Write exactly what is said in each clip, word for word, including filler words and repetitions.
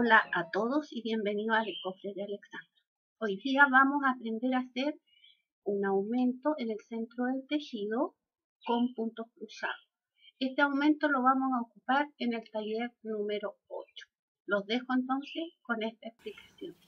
Hola a todos y bienvenidos al cofre de Alexandra. Hoy día vamos a aprender a hacer un aumento en el centro del tejido con puntos cruzados. Este aumento lo vamos a ocupar en el taller número ocho. Los dejo entonces con esta explicación.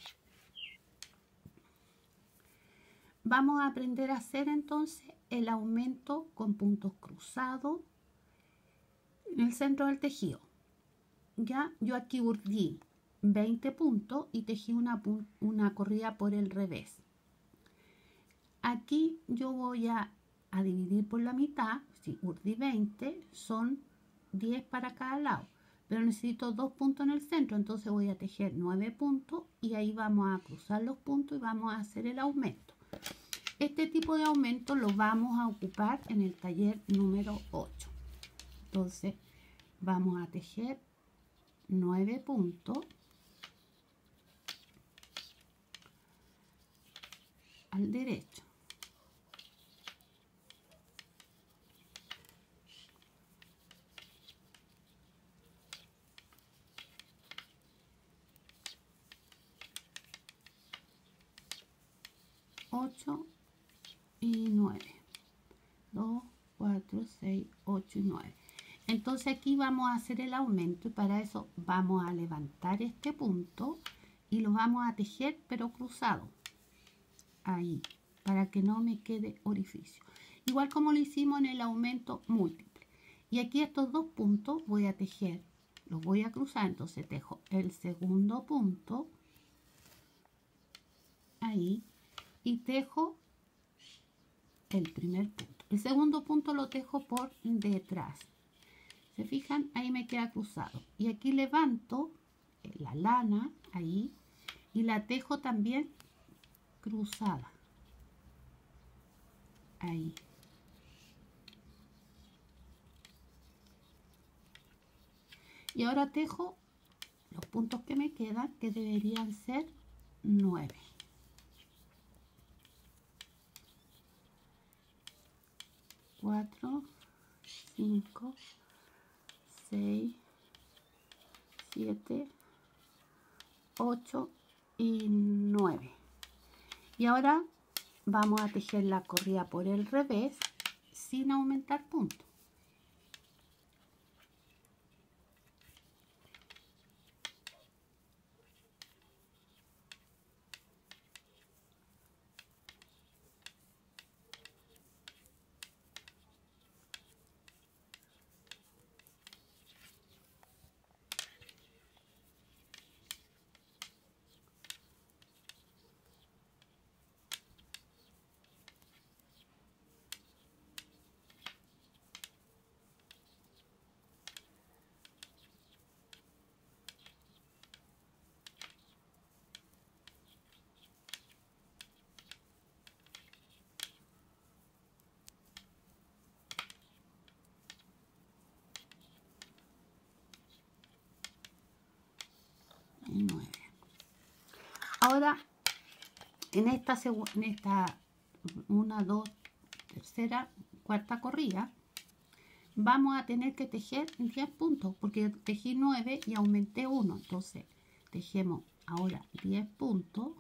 Vamos a aprender a hacer entonces el aumento con puntos cruzados en el centro del tejido. Ya, yo aquí urdí veinte puntos y tejí una, una corrida por el revés. Aquí yo voy a, a dividir por la mitad. Si urdí veinte, son diez para cada lado, pero necesito dos puntos en el centro, entonces voy a tejer nueve puntos y ahí vamos a cruzar los puntos y vamos a hacer el aumento. Este tipo de aumento lo vamos a ocupar en el taller número ocho. Entonces vamos a tejer nueve puntos al derecho. ocho y nueve. dos, cuatro, seis, ocho y nueve. Entonces aquí vamos a hacer el aumento y para eso vamos a levantar este punto y lo vamos a tejer pero cruzado. Ahí, para que no me quede orificio. Igual como lo hicimos en el aumento múltiple. Y aquí estos dos puntos voy a tejer, los voy a cruzar, entonces tejo el segundo punto, ahí, y tejo el primer punto. El segundo punto lo tejo por detrás. ¿Se fijan? Ahí me queda cruzado. Y aquí levanto la lana, ahí, y la tejo también cruzada. Ahí. Y ahora tejo los puntos que me quedan, que deberían ser nueve. cuatro, cinco, seis, siete, ocho y nueve. Y ahora vamos a tejer la corrida por el revés sin aumentar puntos. nueve. Ahora en esta en esta una, dos, tercera, cuarta corrida vamos a tener que tejer diez puntos porque tejí nueve y aumenté uno, entonces tejemos ahora diez puntos.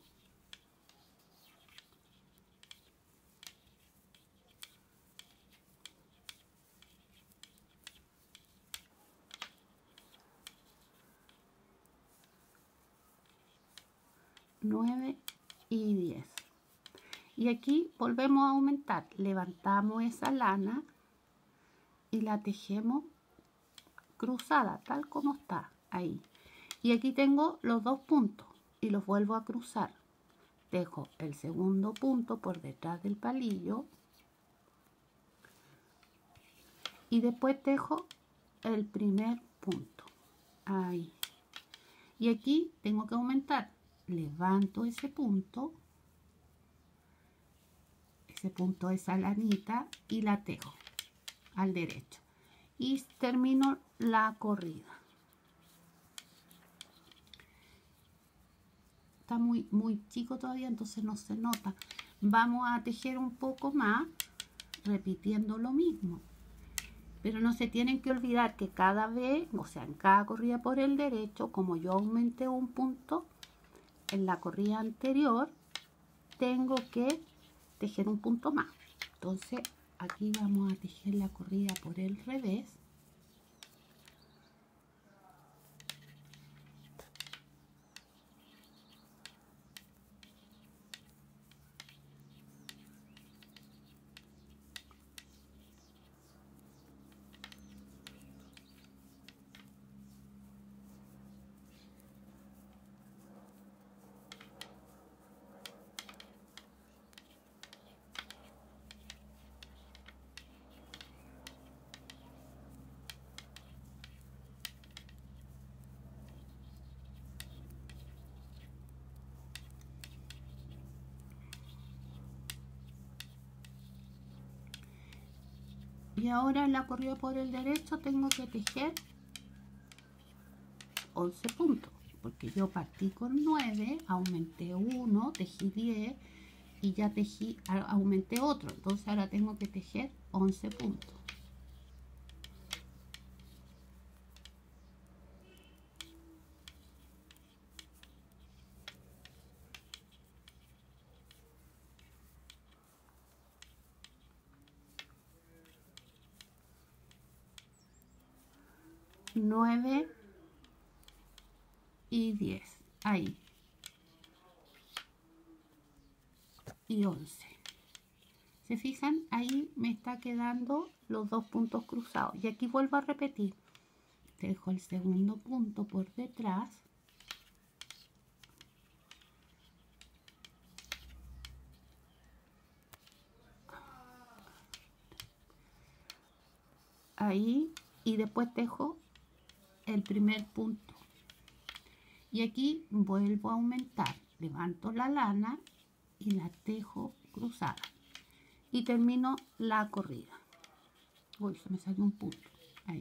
nueve y diez. Y aquí volvemos a aumentar. Levantamos esa lana y la tejemos cruzada, tal como está ahí. Y aquí tengo los dos puntos y los vuelvo a cruzar. Dejo el segundo punto por detrás del palillo y después tejo el primer punto. Ahí. Y aquí tengo que aumentar. Levanto ese punto, ese punto, esa lanita, y la tejo al derecho. Y termino la corrida. Está muy, muy chico todavía, entonces no se nota. Vamos a tejer un poco más, repitiendo lo mismo. Pero no se tienen que olvidar que cada vez, o sea, en cada corrida por el derecho, como yo aumenté un punto en la corrida anterior, tengo que tejer un punto más. Entonces aquí vamos a tejer la corrida por el revés. Y ahora en la corrida por el derecho tengo que tejer once puntos, porque yo partí con nueve, aumenté uno, tejí diez y ya tejí, aumenté otro, entonces ahora tengo que tejer once puntos. nueve y diez, ahí, y once. ¿Se fijan? Ahí me está quedando los dos puntos cruzados. Y aquí vuelvo a repetir. Dejo el segundo punto por detrás. Ahí, y después tejo el primer punto. Y aquí vuelvo a aumentar. Levanto la lana y la tejo cruzada. Y termino la corrida. Uy, se me salió un punto. Ahí.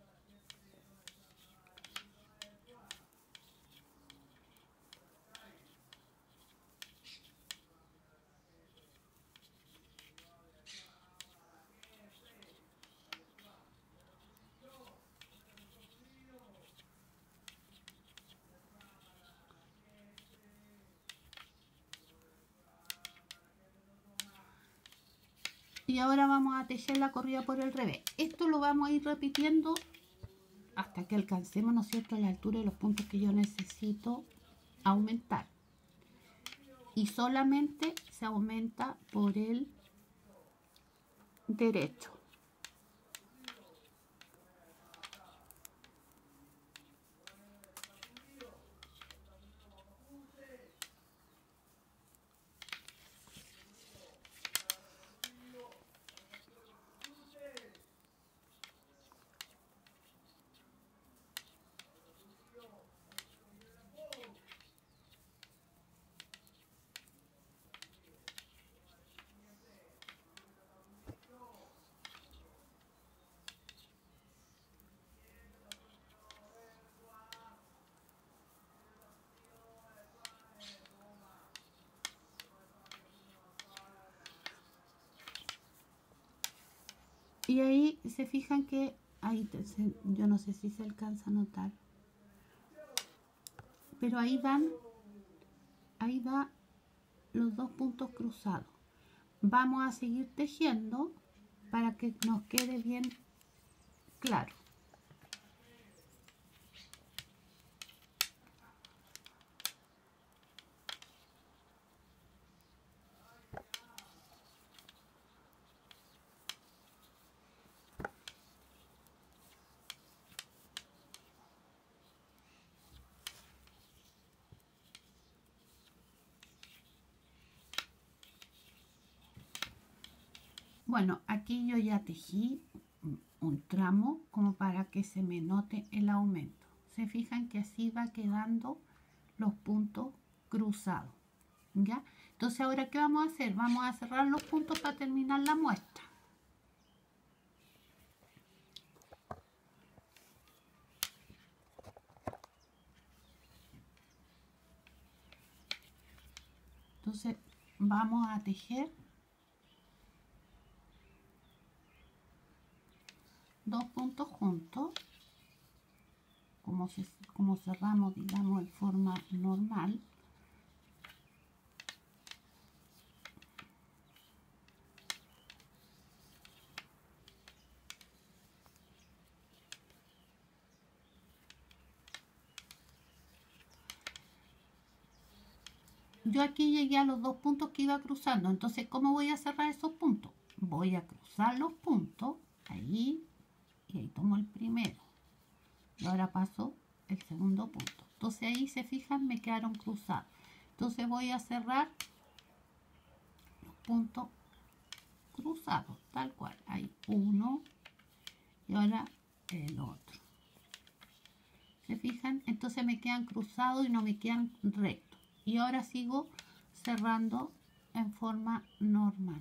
Y ahora vamos a tejer la corrida por el revés. Esto lo vamos a ir repitiendo hasta que alcancemos, ¿no es cierto?, la altura de los puntos que yo necesito aumentar. Y solamente se aumenta por el derecho. Y ahí se fijan que, ahí se, yo no sé si se alcanza a notar, pero ahí van, ahí va los dos puntos cruzados. Vamos a seguir tejiendo para que nos quede bien claro. Bueno, aquí yo ya tejí un tramo como para que se me note el aumento. Se fijan que así va quedando los puntos cruzados, ¿ya? Entonces, ¿ahora qué vamos a hacer? Vamos a cerrar los puntos para terminar la muestra. Entonces, vamos a tejer dos puntos juntos, como, se, como cerramos, digamos, en forma normal. Yo aquí llegué a los dos puntos que iba cruzando, entonces ¿cómo voy a cerrar esos puntos? Voy a cruzar los puntos, ahí, y ahí tomo el primero. Y ahora paso el segundo punto. Entonces ahí se fijan, me quedaron cruzados. Entonces voy a cerrar los puntos cruzados, tal cual. Hay uno y ahora el otro. ¿Se fijan? Entonces me quedan cruzados y no me quedan rectos. Y ahora sigo cerrando en forma normal.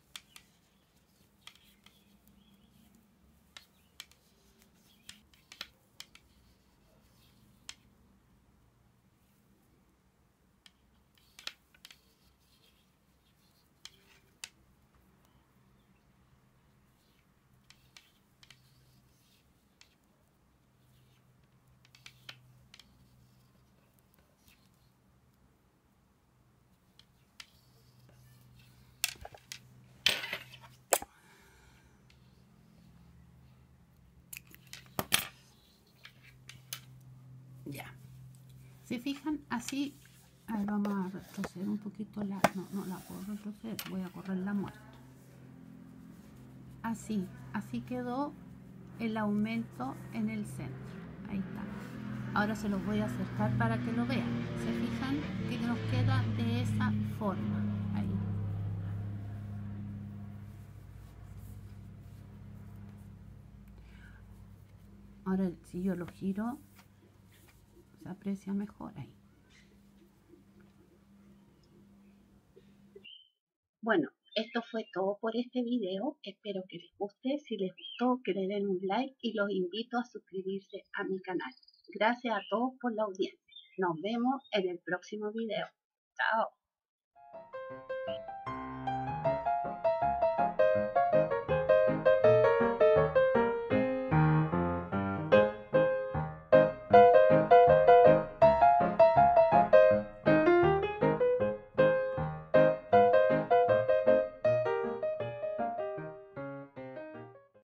Ya. ¿Se fijan? Así, a ver, vamos a retroceder un poquito la, no, no la puedo retroceder, voy a correr la muerte. Así, así quedó el aumento en el centro. Ahí está. Ahora se los voy a acercar para que lo vean. ¿Se fijan? Que nos queda de esa forma. Ahí. Ahora si yo lo giro, se aprecia mejor ahí. Bueno, esto fue todo por este video. Espero que les guste. Si les gustó, que le den un like y los invito a suscribirse a mi canal. Gracias a todos por la audiencia. Nos vemos en el próximo video. Chao.